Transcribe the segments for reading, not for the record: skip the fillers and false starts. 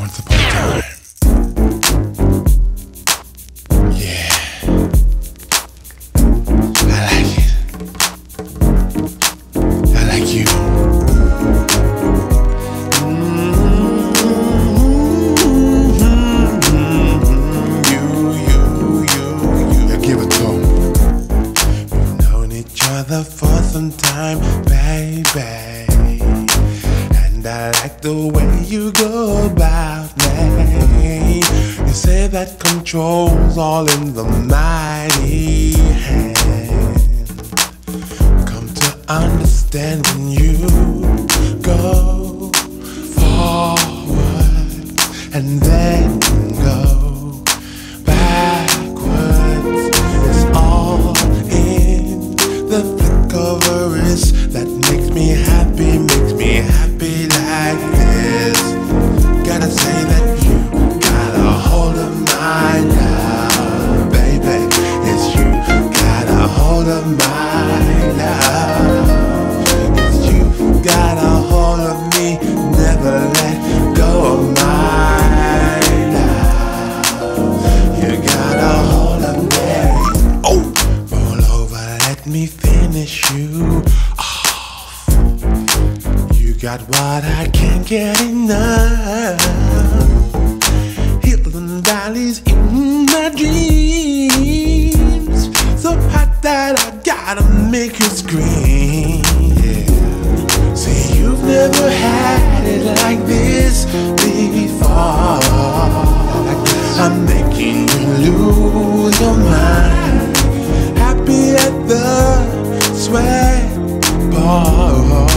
Once upon a time. Yeah. I like it. I like you. You give it to 'em. We've known each other for some time, baby. And I like the way you go about me. You say that control's all in the mighty hand. Come to understand when you go forward and then go backwards. It's all in the flick of a wrist that makes me happy like this. Gotta say that you got a hold of my love, baby. It's you got a hold of my love. It's you got a hold of me, never let go of my love. You got a hold of me. Oh, roll over, let me finish you off. You got what I can't get enough. Hills and valleys in my dreams, so hot that I gotta make you scream. Yeah. See, you've never had it like this before. I'm making you lose your mind. Happy at the sweat bar.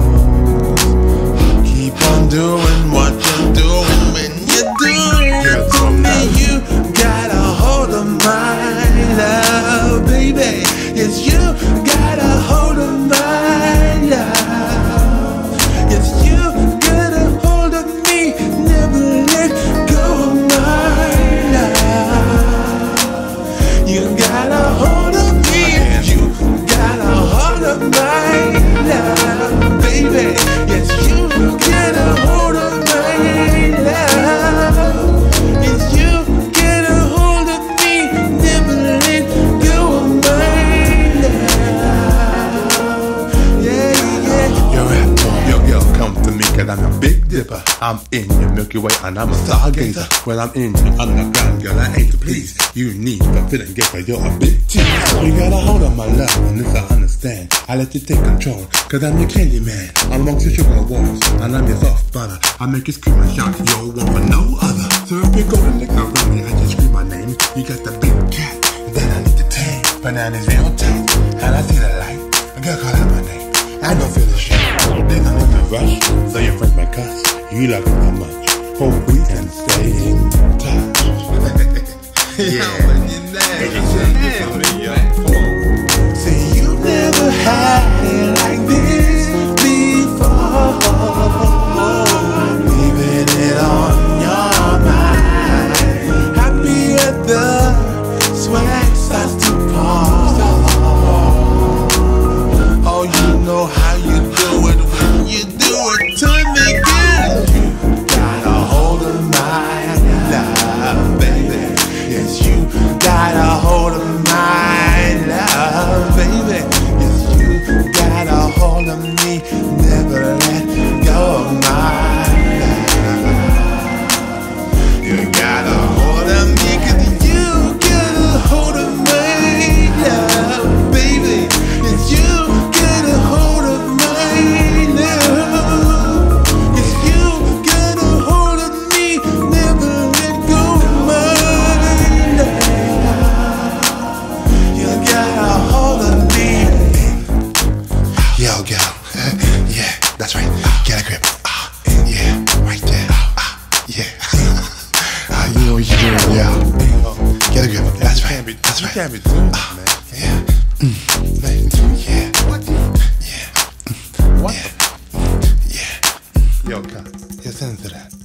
Doing what you're doing when you're doing it for me. You got a hold of my love, baby. Yes, you got a hold of my love. Yes, you got a hold of me, never let go of my love. You got a hold of me, you got a hold of my love, baby. Yes, you get a hold of my love. Yes, you get a hold of me, never let go of my love. Yeah, yeah. Yo, rap, yo, girl, come to me, cause I'm a big dipper. I'm in your Milky Way and I'm a stargazer. When I'm in your underground, girl, I ain't to please. You need a feeling gift, cause you're a big tease. You got a hold of my love, and this I understand. I let you take control, cause I'm your candy man. I'm amongst your sugar walls, and I'm your soft butter. I make you scream and shout, yo, want for no other. So if you go to lick around me, I just scream my name. You got the big cat, that I need to tame. Bananas real tight, and I see the light. A girl call out my name, I don't feel the shit. Then I'm in a rush, so your friends might cuss. You love me that much, hope we can stay in touch. Yeah, see, you never had it like this before. Leaving it on your mind. Happy at the sweat starts to pour. Oh, you know how you do it when you do it to me, girl. You got a hold of my love, baby. Yes, you got a hold of my love, baby. Yes, you got a hold of me, never let go of my love. You got a hold of me, cause you got a hold of my love, baby. Yes, you got a hold of my love. Yes, you got a hold of me, never let go of my love. You got a hold of me. Yo, girl. Yeah, that's right. Get a grip. Yeah, right there. Yeah. You know what you're doing, yo. Get a grip. That's right. That's right. You can't be doing that, man. Yeah. Yeah. What? Yeah. What? Yeah. Yo, come. Listen to that.